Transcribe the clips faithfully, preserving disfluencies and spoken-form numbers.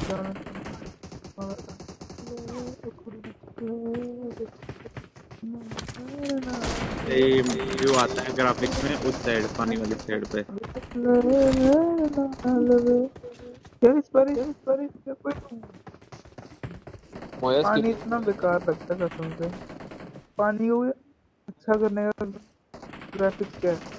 ये व्यू आता है ग्राफिक्स में उस साइड पानी वाली साइड पे। यार इस बार इस बार इस कोई पानी इतना बेकार लगता है कसम से। पानी को अच्छा करने का ग्राफिक्स क्या है?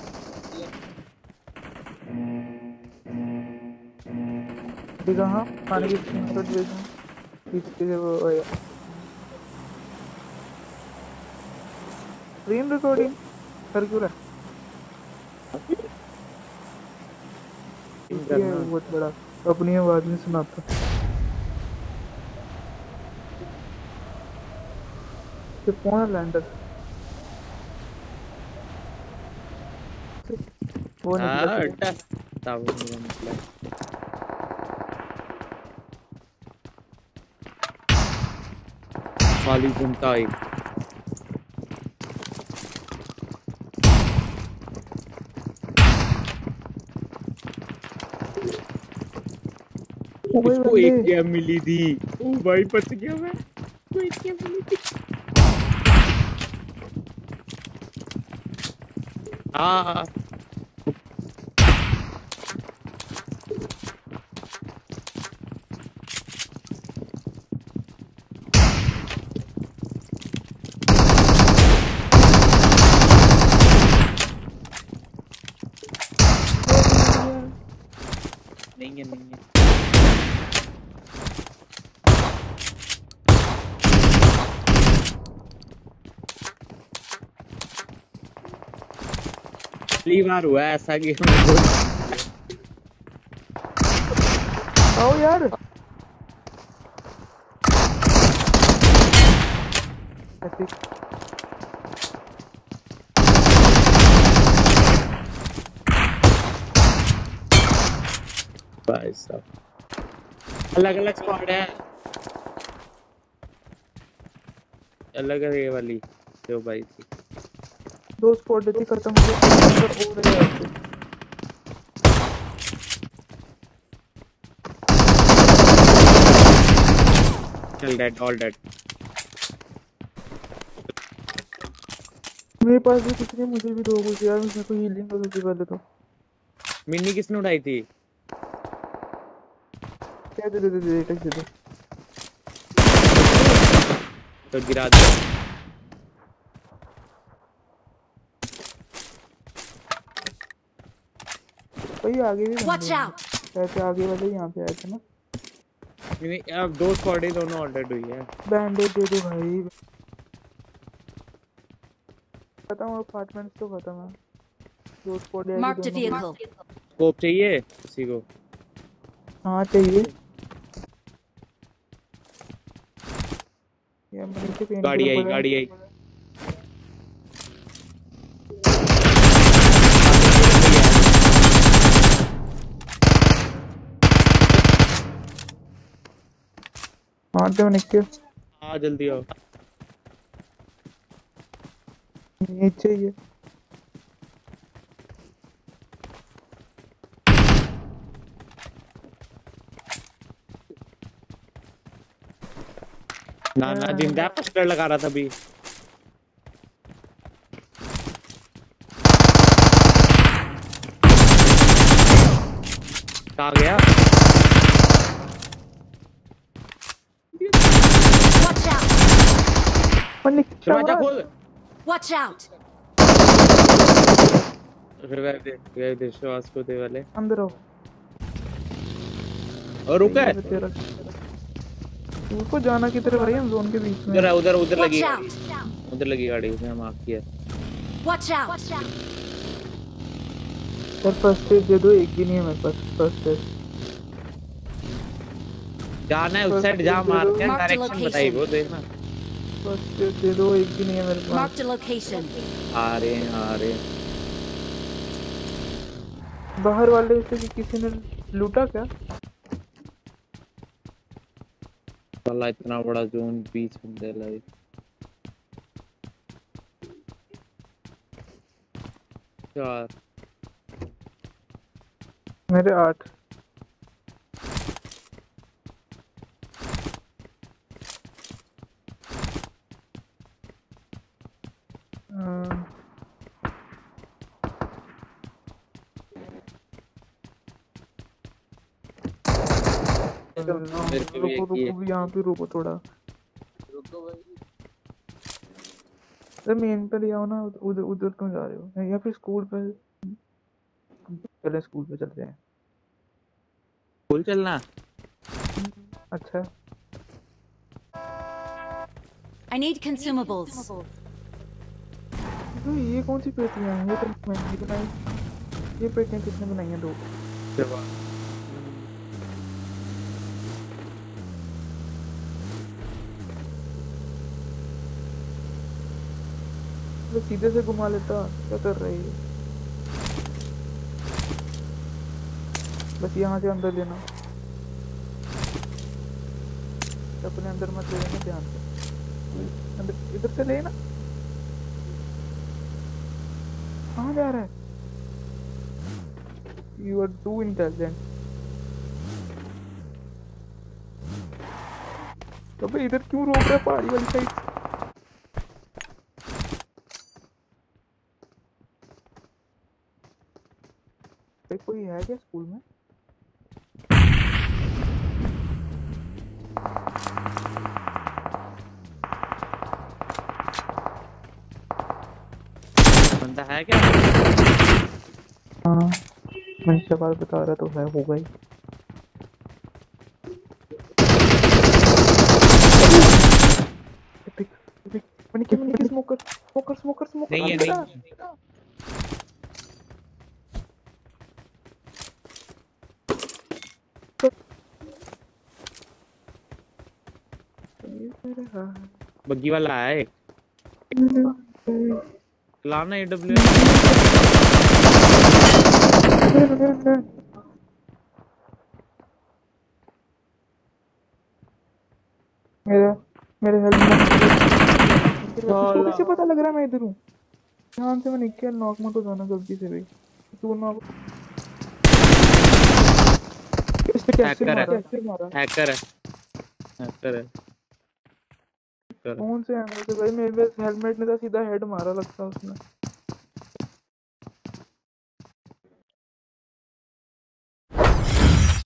कहाँ पानी की पीछे वो स्क्रीन रिकॉर्डिंग कर क्यों रहा है? बहुत बड़ा अपनी आवाज नहीं सुनाता। कौन है लैंडर? वो निकला खाली घूमता है। उसको एक गेम मिली थी। ओ भाई बच गया मैं। उसको एक गेम मिली थी। हाँ नहीं है नहीं है। पहली बार हुआ ऐसा कि आओ यार भाई साहब अलग अलग स्क्वाड है। अलग है ये वाली जो भाई थी। दो स्क्वाड देती खत्म हो गया। चल डेड ऑल डेड। मेरे पास भी कुछ नहीं, मुझे भी दो कुछ यार। मुझे को हीलिंग कर सबसे पहले तो। मिनी किसने उड़ाई थी? क्या दे दे दे दे दे दे तो गिरा दे। भाई आगे भी वॉच आउट। कैसे आगे वाले यहाँ पे आए थे ना। नहीं अब दो स्क्वाड ही दोनों ऑर्डर हुई है। बैंडेज दे दो भाई। खत्म अपार्टमेंट्स तो खत्म है। दो स्क्वाड है दोनों। स्कोप चाहिए किसी को? हाँ चाहिए। गाड़ी आई गाड़ी आई। हाँ तो नीचे। हाँ जल्दी आओ। नीचे ही है। ना ना जिंदा पोस्टर लगा रहा था अभी। कहाँ गया? दरवाजा खोल। Watch out. रिवाइव दे रिवाइव दे श्वास को दे वाले अंदर आओ। और रुका है उसको जाना की तरफ रही हम जोन के बीच में। उधर उधर उधर लगी उधर लगी गाड़ी उसने मार्क किया। Watch out. Sir first aid दे दो। एक भी नहीं है मेरे पास फर्स्ट एड। जाना है उस साइड जा मार के डायरेक्शन बताइए वो देखना। फर्स्ट एड दे दो। एक भी नहीं है मेरे पास। Mark the location. आ रहे हैं आ रहे हैं। बाहर वाले से किसी ने लूटा क्या? साला इतना बड़ा जोन बीच बंदे लाइक चार मेरे आठ। मेरे पे भी रुको एक ही है। रुको यहाँ पे रुको थोड़ा। रुको भाई। अरे मेन पे ले आओ ना, उधर उधर क्यों जा रहे हो? या फिर स्कूल पे चले, स्कूल पे चलते हैं। स्कूल चलना। अच्छा I need consumables. तो ये कौन सी पेटियां हैं? ये तो मैंने बनाई। ये पेटियां किसने बनाई हैं? दो। तो सीधे से घुमा लेता, क्या कर रही है? बस यहाँ से अंदर लेना, अपने अंदर मत ले लेना, ध्यान से अंदर, इधर से लेना। कहाँ जा रहा है? You are too intelligent. तो भाई इधर क्यों रोक रहा है पहाड़ी वाली साइड? कोई है क्या स्कूल में? बंदा है क्या? हाँ मैं सवाल बता रहा तो है, होगा ही। एपिक एपिक मैंने क्या मैंने क्या स्मोकर स्मोकर स्मोकर स्मोकर नहीं है, अंदर नहीं आ। है। बग्गी वाला है। लाना ए डब्ल्यू। मेरा मेरे हेलमेट कैसे पता लग रहा है मैं इधर हूँ? ध्यान से मैंने क्या नॉक मत हो जाना गलती से भी। तू नॉक इसने कैसे मारा? कैसे मारा? हैकर है, हैकर है। कौन से एंगल से भाई? मेरे हेलमेट ने तो सीधा हेड मारा लगता उसने।